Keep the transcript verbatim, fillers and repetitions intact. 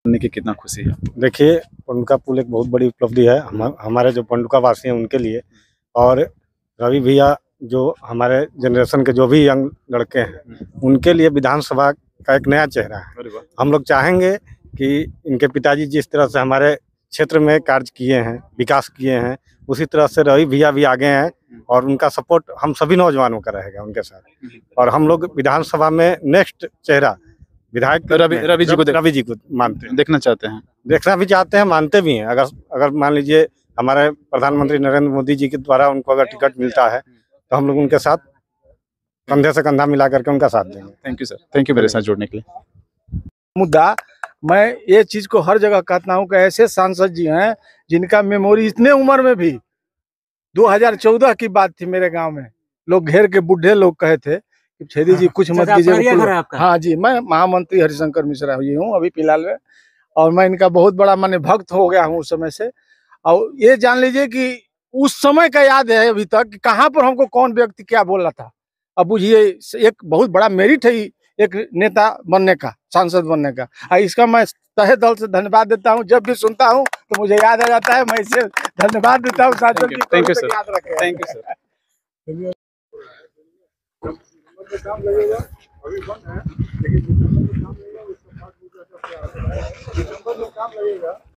करने की कितना खुशी है? देखिए, पंडुका पुल एक बहुत बड़ी उपलब्धि है हम हमारे जो पंडुका वासी हैं उनके लिए, और रवि भैया जो हमारे जनरेशन के जो भी यंग लड़के हैं उनके लिए विधानसभा का एक नया चेहरा है। हम लोग चाहेंगे कि इनके पिताजी जिस तरह से हमारे क्षेत्र में कार्य किए हैं, विकास किए हैं, उसी तरह से रवि भैया भी आगे हैं और उनका सपोर्ट हम सभी नौजवानों का रहेगा उनके साथ। और हम लोग विधानसभा में नेक्स्ट चेहरा विधायक रवि रवि जी को रवि जी को मानते हैं, देखना चाहते हैं, देखना भी चाहते हैं, मानते भी हैं। अगर अगर मान लीजिए हमारे प्रधानमंत्री नरेंद्र मोदी जी के द्वारा उनको अगर टिकट मिलता है तो हम लोग उनके साथ कंधे से कंधा मिला करके उनका साथ देंगे। Thank you sir, thank you मेरे साथ जुड़ने के लिए। मुद्दा मैं ये चीज को हर जगह कहता हूँ कि ऐसे सांसद जी हैं जिनका मेमोरी इतने उम्र में भी दो हज़ार चौदह की बात थी, मेरे गांव में लोग घेर के बुढ़े लोग कहे थे कि छेदी जी कुछ मत कीजिए। हाँ जी, मैं महामंत्री हरिशंकर मिश्रा हुई हूँ अभी फिलहाल में, और मैं इनका बहुत बड़ा माने भक्त हो गया हूँ उस समय से। और ये जान लीजिए कि उस समय का याद है अभी तक कि कहाँ पर हमको कौन व्यक्ति क्या बोल रहा था। अब बुझिए एक बहुत बड़ा मेरिट है एक नेता बनने का, सांसद बनने का। और इसका मैं तहे दिल से धन्यवाद देता हूँ। जब भी सुनता हूँ तो मुझे याद आ जाता है, मैं इसे धन्यवाद देता हूँ सांसद जी को। थैंक यू सर, याद रखें। Thank you sir.